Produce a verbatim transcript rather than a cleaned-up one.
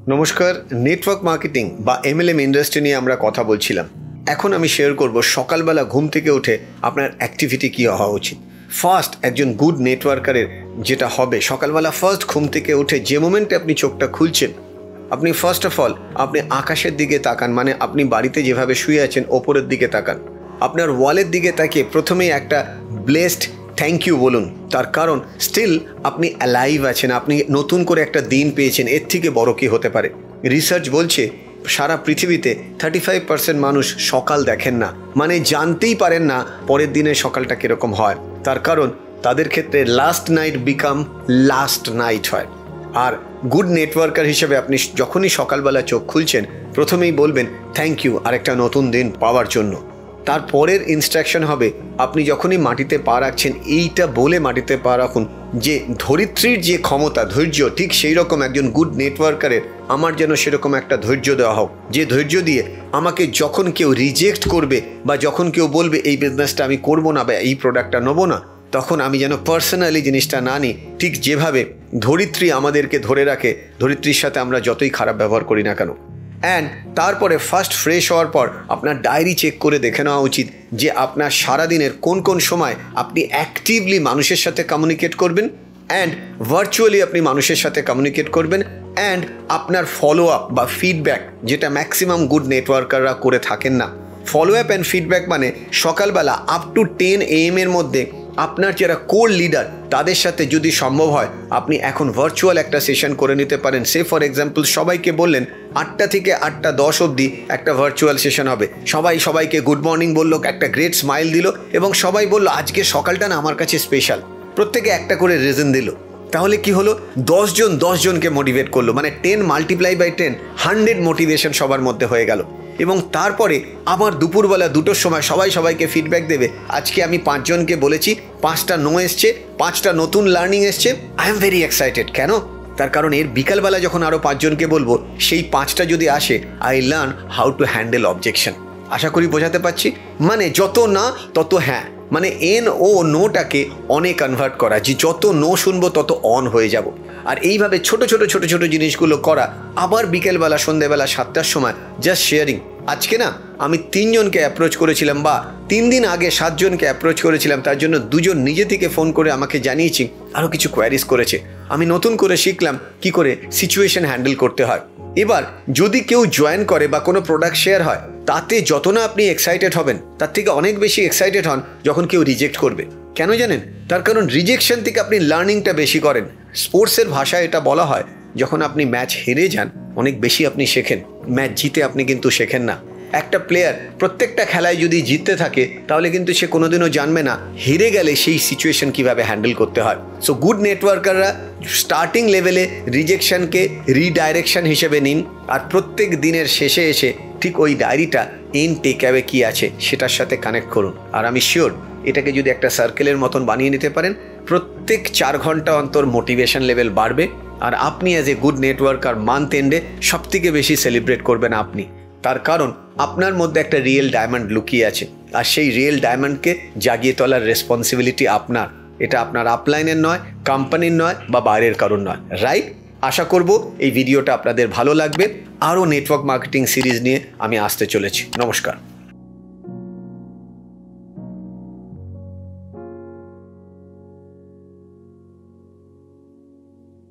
নমস্কার। Network marketing বা MLM industry নিয়ে আমরা কথা বলছিলাম। এখন আমি শেয়ার করব সকালবেলা ঘুম থেকে উঠে আপনার অ্যাক্টিভিটি কী হওয়া উচিত। ফার্স্ট, একজন গুড নেটওয়ার্কারের যেটা হবে, সকালবেলা ফার্স্ট ঘুম থেকে উঠে যে মোমেন্টে আপনি চোখটা খুলছেন, আপনি ফার্স্ট অফ অল আপনি আকাশের দিকে তাকান, মানে আপনি বাড়িতে যেভাবে শুয়ে আছেন ওপরের দিকে তাকান। আপনার ওয়ালের দিকে তাকিয়ে প্রথমেই একটা ব্লেসড থ্যাংক ইউ বলুন, তার কারণ স্টিল আপনি অ্যালাইভ আছেন, আপনি নতুন করে একটা দিন পেয়েছেন। এর থেকে বড় কী হতে পারে? রিসার্চ বলছে সারা পৃথিবীতে থার্টি ফাইভ পার্সেন্ট মানুষ সকাল দেখেন না, মানে জানতেই পারেন না পরের দিনের সকালটা কীরকম হয়। তার কারণ তাদের ক্ষেত্রে last night become last night হয়। আর গুড নেটওয়ার্কার হিসেবে আপনি যখনই সকালবেলা চোখ খুলছেন প্রথমেই বলবেন থ্যাংক ইউ আরেকটা নতুন দিন পাওয়ার জন্য। তারপরের ইনস্ট্রাকশন হবে আপনি যখনই মাটিতে পা রাখছেন এইটা বলে মাটিতে পা রাখুন যে ধরিত্রীর যে ক্ষমতা, ধৈর্য, ঠিক সেই রকম একজন গুড নেটওয়ার্কারের আমার যেন সেরকম একটা ধৈর্য দেওয়া হোক, যে ধৈর্য দিয়ে আমাকে যখন কেউ রিজেক্ট করবে বা যখন কেউ বলবে এই বিজনেসটা আমি করবো না বা এই প্রোডাক্টটা নেবো না, তখন আমি যেন পার্সোনালি জিনিসটা না নিই। ঠিক যেভাবে ধরিত্রী আমাদেরকে ধরে রাখে, ধরিত্রীর সাথে আমরা যতই খারাপ ব্যবহার করি না কেন। অ্যান্ড তারপরে ফার্স্ট ফ্রেশ হওয়ার পর আপনার ডায়েরি চেক করে দেখে নেওয়া উচিত যে আপনার সারাদিনের কোন কোন সময় আপনি অ্যাক্টিভলি মানুষের সাথে কমিউনিকেট করবেন অ্যান্ড ভার্চুয়ালি আপনি মানুষের সাথে কমিউনিকেট করবেন অ্যান্ড আপনার ফলো আপ বা ফিডব্যাক, যেটা ম্যাক্সিমাম গুড নেটওয়ার্কাররা করে থাকেন না। ফলো আপ অ্যান্ড ফিডব্যাক মানে সকালবেলা up to ten A M এর মধ্যে আপনার যারা কোর লিডার তাদের সাথে যদি সম্ভব হয় আপনি এখন ভার্চুয়াল একটা সেশন করে নিতে পারেন। সে ফর এক্সাম্পল সবাইকে বললেন আটটা থেকে আটটা দশ অবধি একটা ভার্চুয়াল সেশন হবে। সবাই সবাইকে গুড মর্নিং বললো, একটা গ্রেট স্মাইল দিল এবং সবাই বলল আজকে সকালটা না আমার কাছে স্পেশাল। প্রত্যেকে একটা করে রিজন দিল। তাহলে কি হলো? দশজন দশজনকে মোটিভেট করলো, মানে ten multiply by ten hundred motivation সবার মধ্যে হয়ে গেল। এবং তারপরে আবার দুপুরবেলা দুটোর সময় সবাই সবাইকে ফিডব্যাক দেবে আজকে আমি পাঁচজনকে বলেছি, পাঁচটা নো এসছে, পাঁচটা নতুন লার্নিং এসছে। I am very excited. কেন? তার কারণ এর বিকালবেলা যখন আরও পাঁচজনকে বলবো সেই পাঁচটা যদি আসে I learn how to handle objection. আশা করি বোঝাতে পারছি। মানে যত না তত হ্যাঁ, মানে এন ও নোটাকে অনে কনভার্ট করা, যে যত নো শুনবো তত অন হয়ে যাব। আর এইভাবে ছোট ছোট ছোট ছোট জিনিসগুলো করা। আবার বিকেলবেলা সন্ধ্যেবেলা সাতটার সময় জাস্ট শেয়ারিং। আজকে না আমি তিনজনকে অ্যাপ্রোচ করেছিলাম, বা তিন দিন আগে সাতজনকে অ্যাপ্রোচ করেছিলাম, তার জন্য দুজন নিজে থেকে ফোন করে আমাকে জানিয়েছি আরও কিছু কোয়ারিজ করেছে। আমি নতুন করে শিখলাম কি করে সিচুয়েশন হ্যান্ডেল করতে হয়। এবার যদি কেউ জয়েন করে বা কোনো প্রোডাক্ট শেয়ার হয়, তাতে যত না আপনি এক্সাইটেড হবেন তার থেকে অনেক বেশি এক্সাইটেড হন যখন কেউ রিজেক্ট করবে। কেন জানেন? তার কারণ রিজেকশন থেকে আপনি লার্নিংটা বেশি করেন। স্পোর্টসের ভাষায় এটা বলা হয় যখন আপনি ম্যাচ হেরে যান অনেক বেশি আপনি শেখেন, ম্যাচ জিতে আপনি কিন্তু শেখেন না। একটা প্লেয়ার প্রত্যেকটা খেলায় যদি জিততে থাকে তাহলে কিন্তু সে কোনোদিনও জানবে না হেরে গেলে সেই সিচুয়েশন কিভাবে হ্যান্ডেল করতে হয়। সো গুড নেটওয়ার্কাররা স্টার্টিং লেভেলে রিজেকশনকে রিডাইরেকশন হিসেবে নিন, আর প্রত্যেক দিনের শেষে এসে ঠিক ওই ডায়েরিটা ইন টেক অ্যাওয়ে কী আছে সেটার সাথে কানেক্ট করুন। আর আমি শিওর এটাকে যদি একটা সার্কেলের মতন বানিয়ে নিতে পারেন, প্রত্যেক চার ঘন্টা অন্তর মোটিভেশন লেভেল বাড়বে আর আপনি as a good networker month এন্ডে সব থেকে বেশি সেলিব্রেট করবেন আপনি। তার কারণ আপনার মধ্যে একটা রিয়েল ডায়মন্ড লুকিয়ে আছে, আর সেই রিয়েল ডায়মন্ডকে জাগিয়ে তোলার রেসপন্সিবিলিটি আপনার। এটা আপনার আপলাইনের নয়, কোম্পানির নয়, বা বাইরের কারণ নয়, রাইট? আশা করব এই ভিডিওটা আপনাদের ভালো লাগবে। আরও নেটওয়ার্ক মার্কেটিং সিরিজ নিয়ে আমি আসতে চলেছি। নমস্কার।